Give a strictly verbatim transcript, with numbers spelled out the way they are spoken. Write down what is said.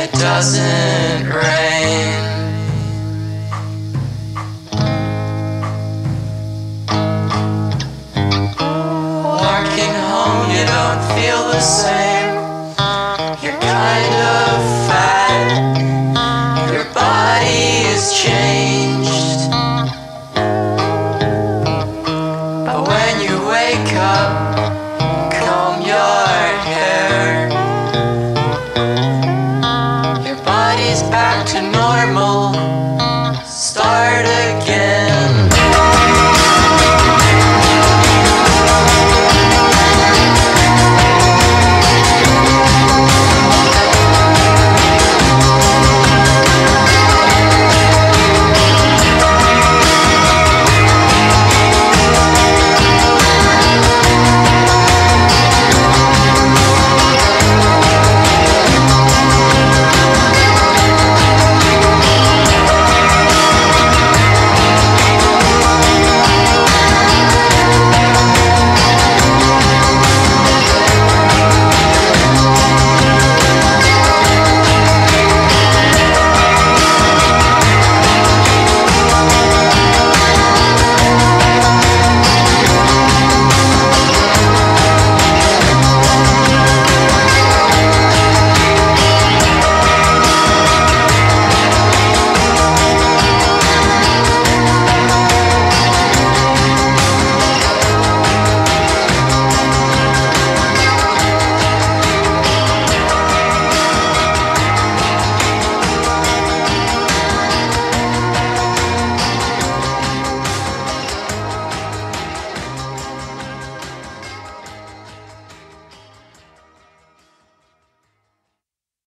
it doesn't rain. Walking home, you don't feel the same. You're kind of fat. Your body is changed. But when you wake up, comb your hair, your body's back to normal. Start again.